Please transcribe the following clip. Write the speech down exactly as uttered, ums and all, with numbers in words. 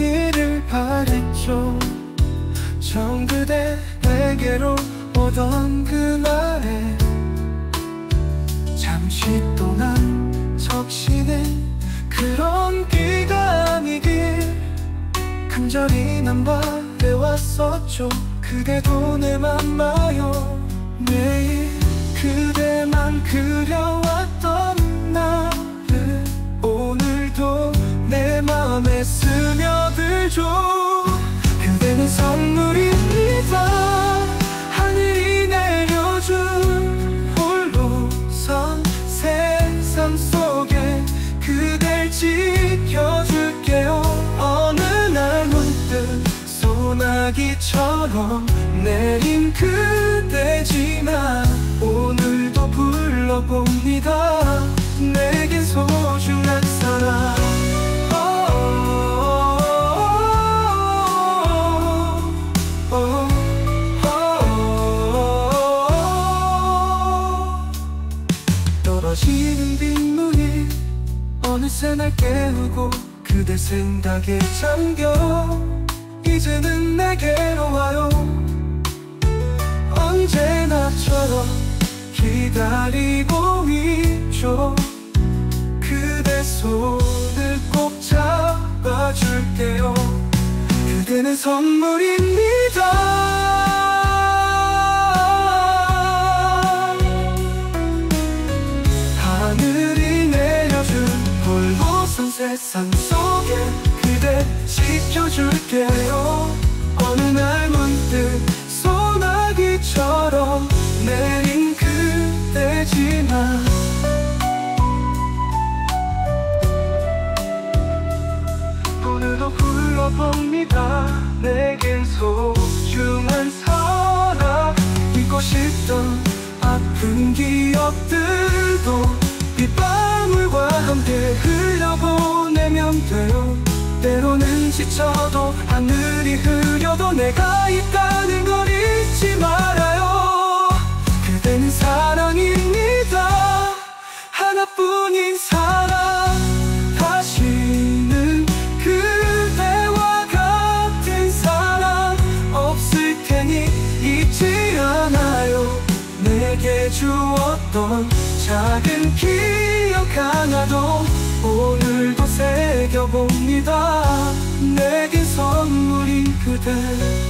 되기를 바랬죠. 처음 그대 내게로 오던 그날에 잠시 동안 적시는 그런 기간이길 간절히 난 바래왔었죠. 그대도 내 맘마요. 매일 그대만 그려왔던 나를 오늘도 내 맘에 스며들죠. 그대는 선물입니다. 하늘이 내려준 홀로선 세상 속에 그댈 지켜줄게요. 어느 날 문득 소나기처럼 내린 그대지만 오늘도 불러봅니다. 내겐 소중한 사람. 떨어지는 빗물이 어느새 날 깨우고 그대 생각에 잠겨 이제는 내게로 와요. 언제나처럼 기다리고 있죠. 그대 손을 꼭 잡아줄게요. 그대는 선물입니다. 하늘이 내려준 홀로선 세상 속에 그대 지켜줄게요. 어느 날 문득 소나기처럼 내린 그대지만 오늘도 불러봅니다. 내겐 소중한 사람. 잊고 싶던 아픈 기억들도 빗방울과 함께 흘려보내면 돼요. 때로는 지쳐도 하늘이 흐려도 내가 있다는 걸 잊지 말아요. 그대는 사랑입니다. 하나뿐인 사랑. 다시는 그대와 같은 사랑 없을 테니 잊지 않아요. 내게 주었던 작은 기억 하나도 오늘도 새겨봅니다. 내게 선물인 그대.